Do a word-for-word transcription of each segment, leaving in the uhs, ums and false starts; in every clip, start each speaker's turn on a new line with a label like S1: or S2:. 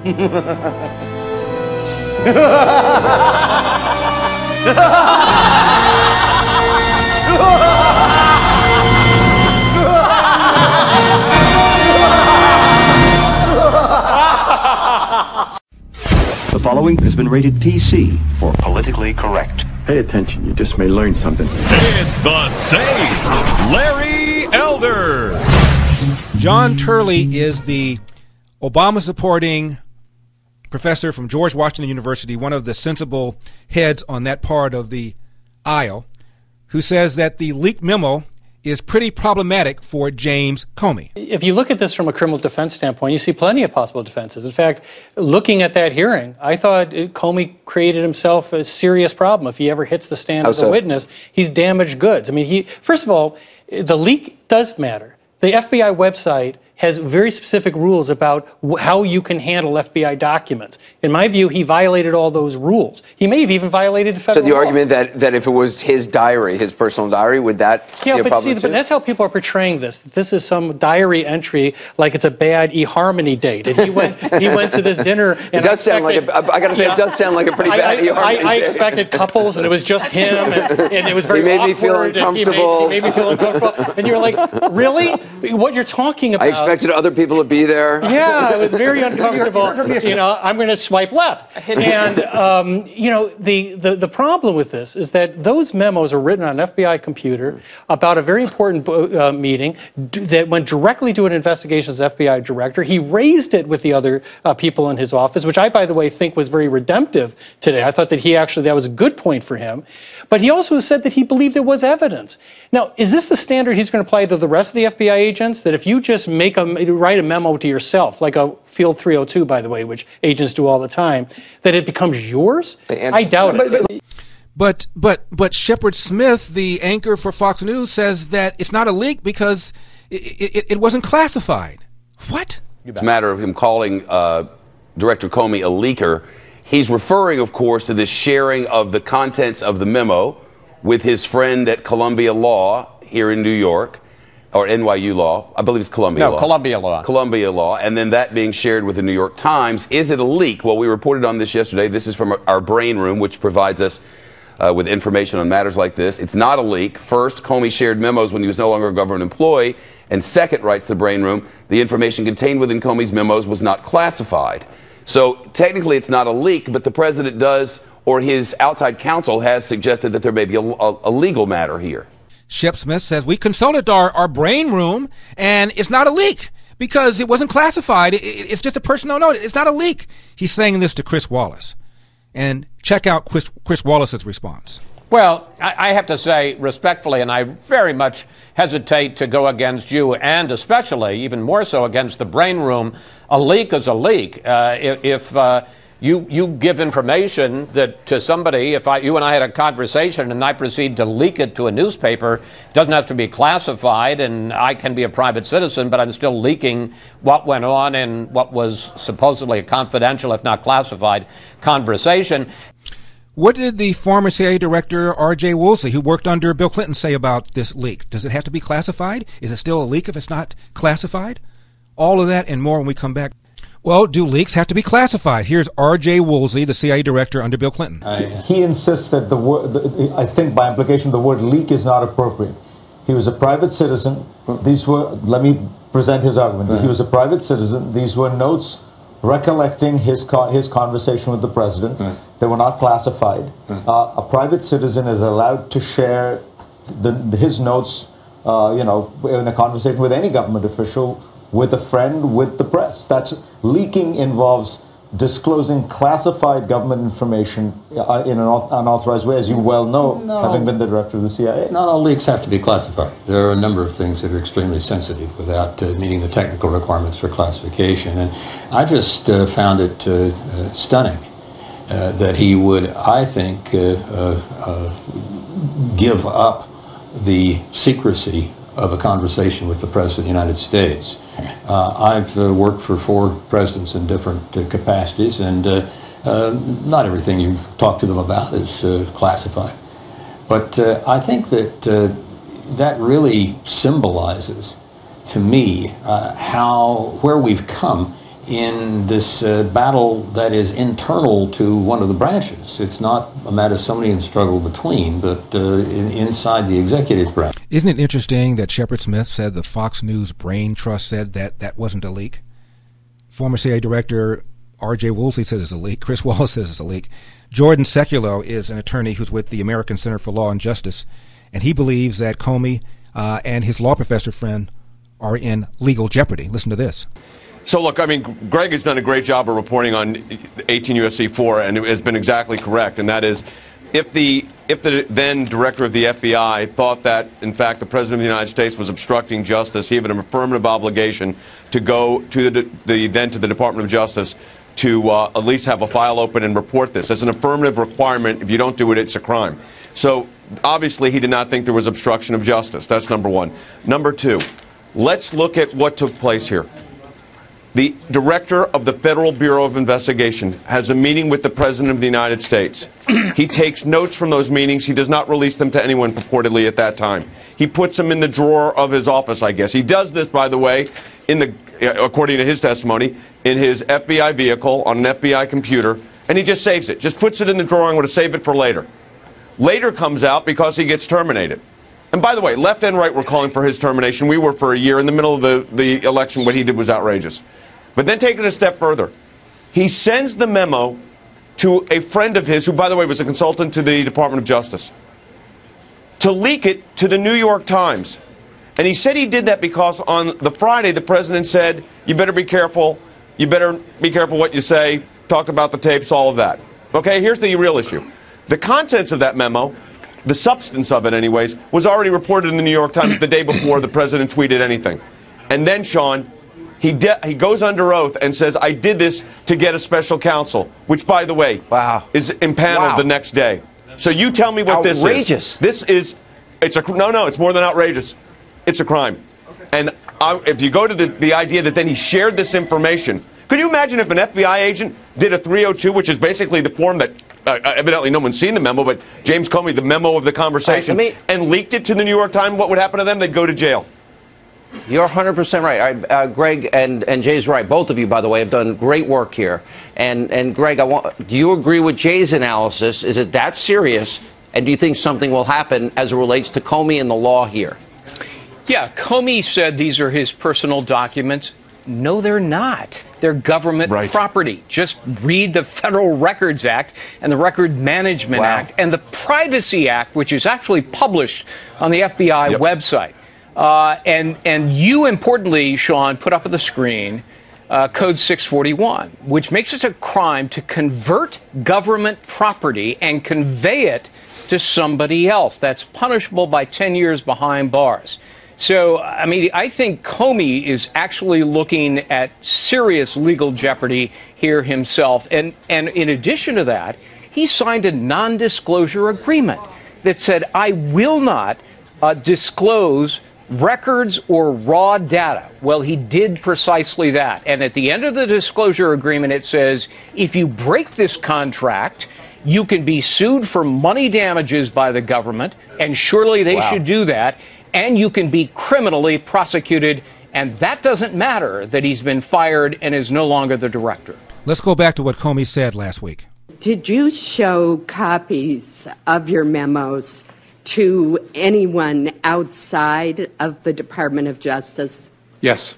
S1: The following has been rated P C for politically correct.
S2: Pay attention, you just may learn something.
S3: It's the Sage, Larry Elder.
S4: John Turley is the Obama-supporting professor from George Washington University, one of the sensible heads on that part of the aisle, who says that the leaked memo is pretty problematic for James Comey.
S5: If you look at this from a criminal defense standpoint, you see plenty of possible defenses. In fact, looking at that hearing, I thought Comey created himself a serious problem. If he ever hits the stand as a witness, he's damaged goods. I mean, he first of all, the leak does matter. The F B I website has very specific rules about how you can handle F B I documents. In my view, he violated all those rules. He may have even violated federal
S6: law. So the
S5: law.
S6: argument that, that if it was his diary, his personal diary, would that
S5: yeah,
S6: be a
S5: but
S6: problem
S5: see,
S6: too?
S5: but that's how people are portraying this. This is some diary entry, like it's a bad eHarmony date. And he went, he went to this dinner. And
S6: it does sound like a, I got to say, yeah, it does sound like a pretty bad
S5: I,
S6: eHarmony
S5: I, I, I
S6: date.
S5: expected couples, and it was just him, and, and it was very
S6: He made
S5: awkward.
S6: me feel uncomfortable.
S5: He made, he made me feel uncomfortable. And you were like, really? What you're talking about?
S6: I expected other people to be there.
S5: Yeah, it was very uncomfortable. You know, I'm going to swipe left. And, um, you know, the, the, the problem with this is that those memos are written on an F B I computer about a very important uh, meeting that went directly to an investigation as F B I director. He raised it with the other uh, people in his office, which I, by the way, think was very redemptive today. I thought that he actually, that was a good point for him. But he also said that he believed there was evidence. Now, is this the standard he's going to apply to the rest of the F B I agents? That if you just make a, write a memo to yourself, like a Field three oh two, by the way, which agents do all the time, that it becomes yours? I doubt it.
S4: But but but Shepard Smith, the anchor for Fox News, says that it's not a leak because it, it, it wasn't classified. What?
S7: It's a matter of him calling uh, Director Comey a leaker. He's referring, of course, to this sharing of the contents of the memo with his friend at Columbia Law here in New York, or N Y U Law. I believe it's Columbia
S8: no,
S7: Law.
S8: Columbia Law.
S7: Columbia Law, and then that being shared with the New York Times. Is it a leak? Well, we reported on this yesterday. This is from our brain room, which provides us uh, with information on matters like this. It's not a leak. First, Comey shared memos when he was no longer a government employee. And second, writes the brain room, the information contained within Comey's memos was not classified. So technically it's not a leak, but the president does, or his outside counsel has suggested that there may be a, a, a legal matter here.
S4: Shep Smith says, we consulted our, our brain room, and it's not a leak because it wasn't classified. It, it, it's just a personal note. It's not a leak. He's saying this to Chris Wallace. And check out Chris, Chris Wallace's response.
S8: Well, I, I have to say respectfully, and I very much hesitate to go against you, and especially, even more so, against the brain room. A leak is a leak. Uh, if if uh, you you give information that to somebody, if I, you and I had a conversation and I proceed to leak it to a newspaper, it doesn't have to be classified, and I can be a private citizen, but I'm still leaking what went on in what was supposedly a confidential, if not classified, conversation.
S4: What did the former C I A director, R J Woolsey, who worked under Bill Clinton, say about this leak? Does it have to be classified? Is it still a leak if it's not classified? All of that and more when we come back. Well, do leaks have to be classified? Here's R J Woolsey, the C I A director under Bill Clinton.
S9: He insists that the word, I think by implication, the word leak is not appropriate. He was a private citizen. These were, let me present his argument. Right. He was a private citizen. These were notes recollecting his his conversation with the president. Right. They were not classified. Right. Uh, a private citizen is allowed to share the, his notes, uh, you know, in a conversation with any government official, with a friend, with the press. That's leaking involves disclosing classified government information uh, in an unauthorized way, as you well know, no, having been the director of the C I A.
S10: Not all leaks have to be classified. There are a number of things that are extremely sensitive without uh, meeting the technical requirements for classification. And I just uh, found it uh, uh, stunning uh, that he would, I think, uh, uh, uh, give up the secrecy of a conversation with the President of the United States. Uh, I've uh, worked for four presidents in different uh, capacities, and uh, uh, not everything you talk to them about is uh, classified. But uh, I think that uh, that really symbolizes to me uh, how, where we've come in this uh, battle that is internal to one of the branches. It's not a matter of somebody in the struggle between, but uh, in, inside the executive branch.
S4: Isn't it interesting that Shepard Smith said the Fox News Brain Trust said that that wasn't a leak? Former C I A Director R J Woolsey says it's a leak. Chris Wallace says it's a leak. Jay Sekulow is an attorney who's with the American Center for Law and Justice, and he believes that Comey uh, and his law professor friend are in legal jeopardy. Listen to this.
S11: So, look, I mean, Greg has done a great job of reporting on eighteen U S C four, and it has been exactly correct, and that is if the if the then director of the F B I thought that, in fact, the President of the United States was obstructing justice, he had an affirmative obligation to go to the, the then to the Department of Justice to uh, at least have a file open and report this. It's an affirmative requirement. If you don't do it, it's a crime. So, obviously, he did not think there was obstruction of justice. That's number one. Number two, let's look at what took place here. The director of the Federal Bureau of Investigation has a meeting with the President of the United States. He takes notes from those meetings. He does not release them to anyone purportedly at that time. He puts them in the drawer of his office, I guess. He does this, by the way, in the, according to his testimony, in his F B I vehicle on an F B I computer, and he just saves it. Just puts it in the drawer. I'm going to save it for later. Later comes out because he gets terminated. And by the way, left and right were calling for his termination. We were for a year. In the middle of the, the election, what he did was outrageous. But then take it a step further. He sends the memo to a friend of his, who, by the way, was a consultant to the Department of Justice, to leak it to the New York Times. And he said he did that because on the Friday, the president said, you better be careful, you better be careful what you say, talked about the tapes, all of that. Okay, here's the real issue. The contents of that memo, the substance of it anyways, was already reported in the New York Times the day before the president tweeted anything. And then, Sean, He, de he goes under oath and says, I did this to get a special counsel, which, by the way, wow. is impaneled wow. the next day. So you tell me what
S12: outrageous.
S11: this is. This is, it's a, no, no, it's more than outrageous. It's a crime. Okay. And I, if you go to the, the idea that then he shared this information, could you imagine if an F B I agent did a three oh two, which is basically the form that, uh, evidently no one's seen the memo, but James Comey, the memo of the conversation, right, me, and leaked it to the New York Times, what would happen to them? They'd go to jail.
S12: You're one hundred percent right. I, uh, Greg and, and Jay's right. Both of you, by the way, have done great work here. And, and Greg, I want, do you agree with Jay's analysis? Is it that serious? And do you think something will happen as it relates to Comey and the law here?
S13: Yeah, Comey said these are his personal documents. No, they're not. They're government right. property. Just read the Federal Records Act and the Record Management wow. Act and the Privacy Act, which is actually published on the F B I yep. website. Uh, and, and you, importantly, Sean, put up on the screen uh, Code six forty-one, which makes it a crime to convert government property and convey it to somebody else. That's punishable by ten years behind bars. So, I mean, I think Comey is actually looking at serious legal jeopardy here himself. And, and in addition to that, he signed a non-disclosure agreement that said, I will not uh, disclose records or raw data. Well, he did precisely that. And at the end of the disclosure agreement, it says, if you break this contract, you can be sued for money damages by the government, and surely they wow. should do that, and you can be criminally prosecuted, and that doesn't matter that he's been fired and is no longer the director.
S4: Let's go back to what Comey said last week.
S14: Did you show copies of your memos to anyone outside of the Department of Justice?
S15: Yes.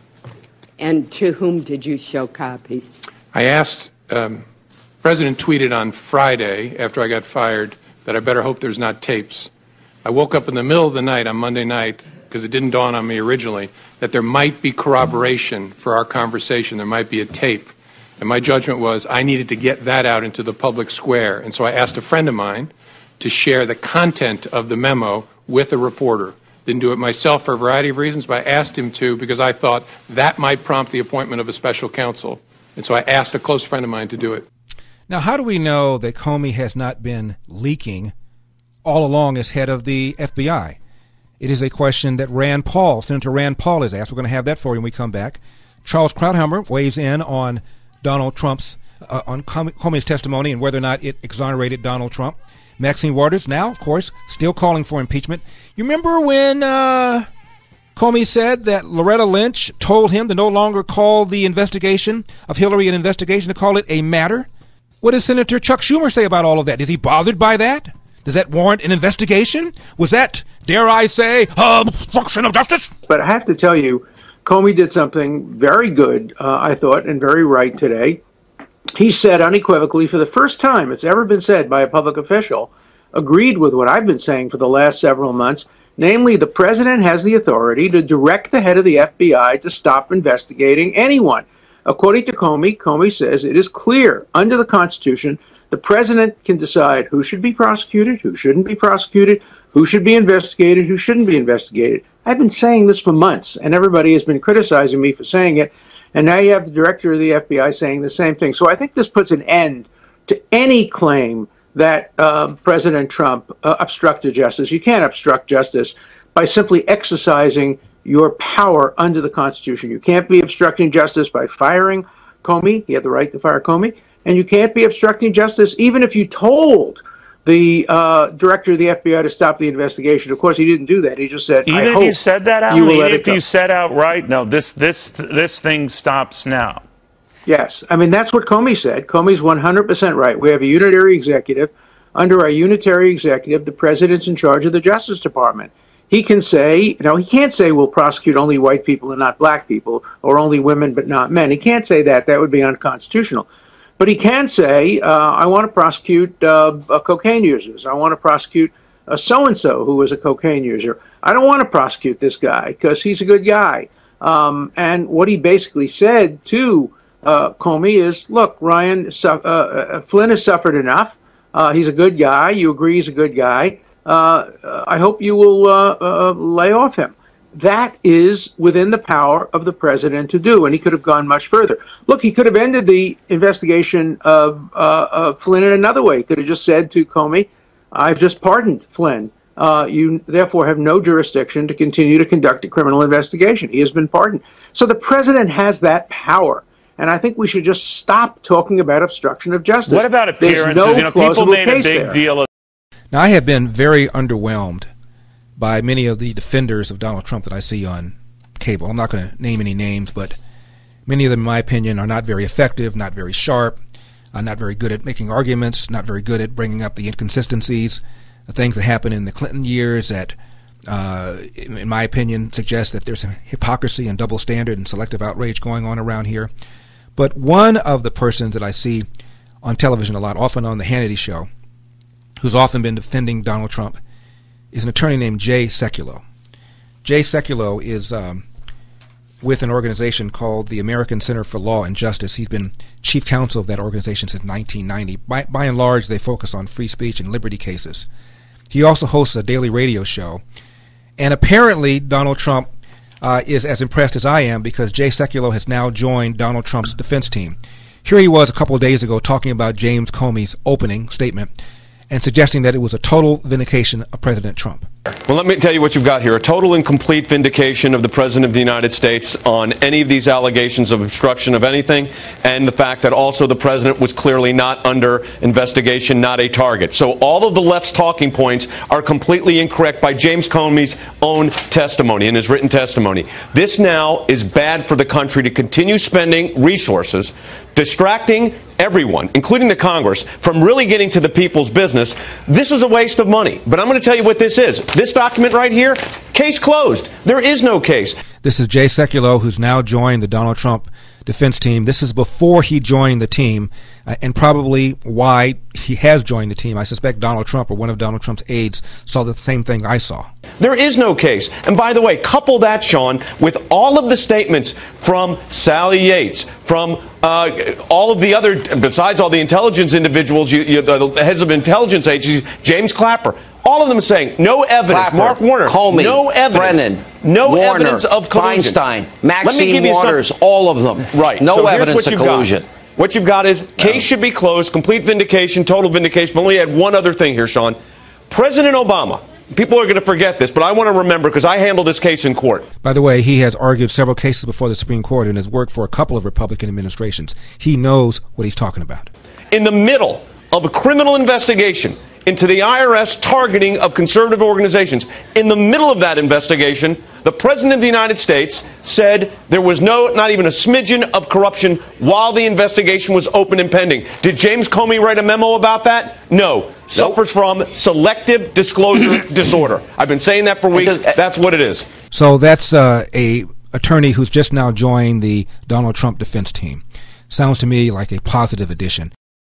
S14: And to whom did you show copies?
S15: I asked, um, President tweeted on Friday after I got fired that I better hope there's not tapes. I woke up in the middle of the night on Monday night, because it didn't dawn on me originally, that there might be corroboration for our conversation. There might be a tape. And my judgment was I needed to get that out into the public square. And so I asked a friend of mine to share the content of the memo with a reporter. Didn't do it myself for a variety of reasons, but I asked him to because I thought that might prompt the appointment of a special counsel. And so I asked a close friend of mine to do it.
S4: Now, how do we know that Comey has not been leaking all along as head of the F B I? It is a question that Rand Paul, Senator Rand Paul, has asked. We're going to have that for you when we come back. Charles Krauthammer weighs in on Donald Trump's, uh, on Comey's testimony and whether or not it exonerated Donald Trump. Maxine Waters, now, of course, still calling for impeachment. You remember when uh, Comey said that Loretta Lynch told him to no longer call the investigation of Hillary an investigation, to call it a matter. What does Senator Chuck Schumer say about all of that? Is he bothered by that? Does that warrant an investigation? Was that, dare I say, obstruction of justice?
S16: But I have to tell you, Comey did something very good, uh, I thought, and very right today. He said unequivocally, for the first time it's ever been said by a public official, agreed with what I've been saying for the last several months, namely the president has the authority to direct the head of the F B I to stop investigating anyone. According to Comey, Comey says it is clear under the Constitution the president can decide who should be prosecuted, who shouldn't be prosecuted, who should be investigated, who shouldn't be investigated. I've been saying this for months, and everybody has been criticizing me for saying it, and now you have the director of the F B I saying the same thing. So I think this puts an end to any claim that uh, President Trump uh, obstructed justice. You can't obstruct justice by simply exercising your power under the Constitution. You can't be obstructing justice by firing Comey. He had the right to fire Comey. And you can't be obstructing justice even if you told the uh, director of the F B I to stop the investigation. Of course, he didn't do that. He just said,
S17: even
S16: I
S17: if
S16: hope
S17: you said that, Alan,
S16: you will
S17: even
S16: let it
S17: if
S16: go.
S17: you said outright, no, this, this, this thing stops now.
S16: Yes. I mean, that's what Comey said. Comey's one hundred percent right. We have a unitary executive. Under our unitary executive, the president's in charge of the Justice Department. He can say, you know, he can't say we'll prosecute only white people and not black people, or only women but not men. He can't say that. That would be unconstitutional. But he can say, uh, I want to prosecute uh, uh, cocaine users. I want to prosecute uh, so-and-so who was a cocaine user. I don't want to prosecute this guy because he's a good guy. Um, and what he basically said to uh, Comey is, look, Ryan, uh, uh, Flynn has suffered enough. Uh, he's a good guy. You agree he's a good guy. Uh, uh, I hope you will uh, uh, lay off him. That is within the power of the president to do, and he could have gone much further. Look, he could have ended the investigation of, uh, of Flynn in another way. He could have just said to Comey, I've just pardoned Flynn. Uh, you therefore have no jurisdiction to continue to conduct a criminal investigation. He has been pardoned. So the president has that power, and I think we should just stop talking about obstruction of justice.
S17: What about appearances?
S16: No
S17: you know, people made a big
S16: there.
S17: deal of.
S4: Now, I have been very underwhelmed by many of the defenders of Donald Trump that I see on cable. I'm not going to name any names, but many of them, in my opinion, are not very effective, not very sharp, uh, not very good at making arguments, not very good at bringing up the inconsistencies, the things that happened in the Clinton years that, uh, in my opinion, suggest that there's some hypocrisy and double standard and selective outrage going on around here. But one of the persons that I see on television a lot, often on the Hannity show, who's often been defending Donald Trump, is an attorney named Jay Sekulow. Jay Sekulow is um, with an organization called the American Center for Law and Justice. He's been chief counsel of that organization since nineteen ninety. By, by and large, they focus on free speech and liberty cases. He also hosts a daily radio show. And apparently, Donald Trump uh, is as impressed as I am because Jay Sekulow has now joined Donald Trump's defense team. Here he was a couple of days ago talking about James Comey's opening statement and suggesting that it was a total vindication of President Trump.
S11: Well, let me tell you what you've got here. A total and complete vindication of the President of the United States on any of these allegations of obstruction of anything, and the fact that also the President was clearly not under investigation, not a target. So all of the left's talking points are completely incorrect by James Comey's own testimony, in his written testimony. This now is bad for the country to continue spending resources, distracting everyone, including the Congress, from really getting to the people's business. This is a waste of money. But I'm going to tell you what this is. This document right here, case closed. There is no case.
S4: This is Jay Sekulow, who's now joined the Donald Trump defense team. This is before he joined the team, uh, and probably why he has joined the team. I suspect Donald Trump or one of Donald Trump's aides saw the same thing I saw.
S11: There is no case. And by the way, couple that, Sean, with all of the statements from Sally Yates, from uh, all of the other, besides all the intelligence individuals, you, you, the heads of intelligence agencies, James Clapper, all of them saying no evidence.
S12: Clapper,
S11: Mark Warner,
S12: Comey,
S11: no evidence.
S12: Brennan,
S11: no
S12: Warner,
S11: evidence of collusion.
S12: Feinstein, Maxine Waters,
S11: some,
S12: all of them.
S11: Right.
S12: No
S11: so
S12: evidence of collusion.
S11: Got. What you've got is case should be closed, complete vindication, total vindication. But let me add one other thing here, Sean. President Obama. People are going to forget this, but I want to remember because I handled this case in court.
S4: By the way, he has argued several cases before the Supreme Court and has worked for a couple of Republican administrations. He knows what he's talking about.
S11: In the middle of a criminal investigation into the I R S targeting of conservative organizations, in the middle of that investigation, The President of the United States said there was no, not even a smidgen of corruption while the investigation was open and pending. Did James Comey write a memo about that? No. Nope. Suffers from selective disclosure disorder. I've been saying that for weeks. That's what it is.
S4: So that's uh, a attorney who's just now joined the Donald Trump defense team. Sounds to me like a positive addition.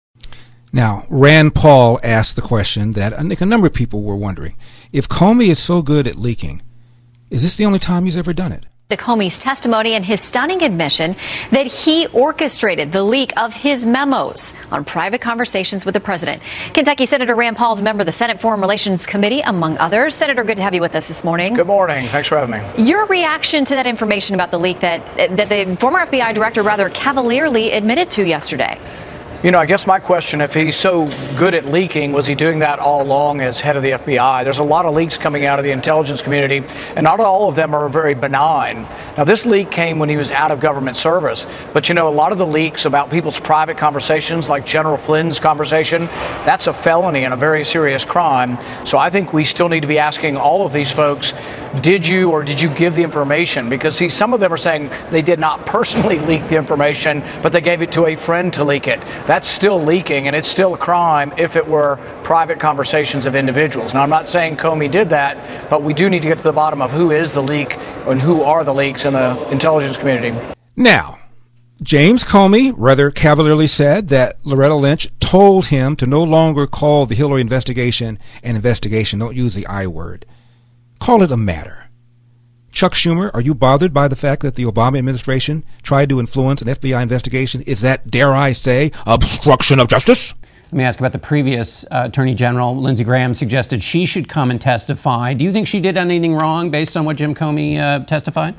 S4: Now, Rand Paul asked the question that I think a number of people were wondering. If Comey is so good at leaking, is this the only time he's ever done it?
S18: The Comey's testimony and his stunning admission that he orchestrated the leak of his memos on private conversations with the president. Kentucky Senator Rand Paul's a member of the Senate Foreign Relations Committee, among others. Senator, good to have you with us this morning.
S19: Good morning. Thanks for having me.
S18: Your reaction to that information about the leak that, that the former F B I director rather cavalierly admitted to yesterday?
S19: You know, I guess my question, if he's so good at leaking, was he doing that all along as head of the F B I? There's a lot of leaks coming out of the intelligence community, and not all of them are very benign. Now, this leak came when he was out of government service, but you know, a lot of the leaks about people's private conversations, like General Flynn's conversation, that's a felony and a very serious crime. So I think we still need to be asking all of these folks, did you or did you give the information? Because, see, some of them are saying they did not personally leak the information, but they gave it to a friend to leak it. That's still leaking, and it's still a crime if it were private conversations of individuals. Now, I'm not saying Comey did that, but we do need to get to the bottom of who is the leak and who are the leaks in the intelligence community.
S4: Now, James Comey rather cavalierly said that Loretta Lynch told him to no longer call the Hillary investigation an investigation. Don't use the I word. Call it a matter. Chuck Schumer, are you bothered by the fact that the Obama administration tried to influence an F B I investigation? Is that, dare I say, obstruction of justice?
S8: Let me ask about the previous uh, Attorney General. Lindsey Graham suggested she should come and testify. Do you think she did anything wrong based on what Jim Comey uh, testified?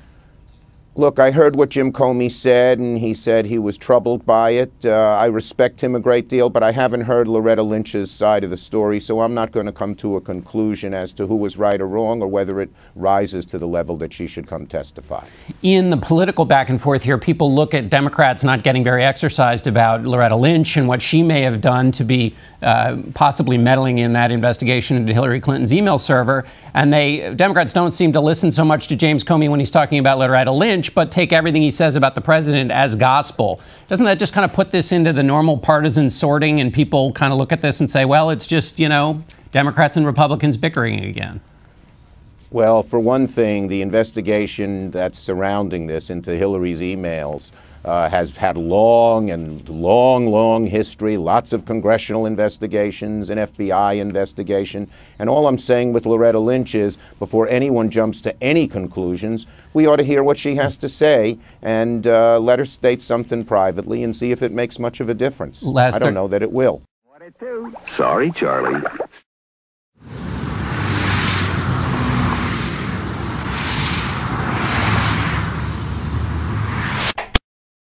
S20: Look, I heard what Jim Comey said, and he said he was troubled by it. Uh, I respect him a great deal, but I haven't heard Loretta Lynch's side of the story, so I'm not going to come to a conclusion as to who was right or wrong or whether it rises to the level that she should come testify.
S8: In the political back and forth here, people look at Democrats not getting very exercised about Loretta Lynch and what she may have done to be uh, possibly meddling in that investigation into Hillary Clinton's email server. And they Democrats don't seem to listen so much to James Comey when he's talking about Loretta Lynch, but take everything he says about the president as gospel. Doesn't that just kind of put this into the normal partisan sorting, and people kind of look at this and say, well, it's just, you know, Democrats and Republicans bickering again?
S20: Well, for one thing, the investigation that's surrounding this into Hillary's emails Uh, has had long and long, long history, lots of congressional investigations, an F B I investigation. And all I'm saying with Loretta Lynch is, before anyone jumps to any conclusions, we ought to hear what she has to say and uh, let her state something privately and see if it makes much of a difference.
S8: Last
S20: I don't know that it will.
S21: Sorry, Charlie.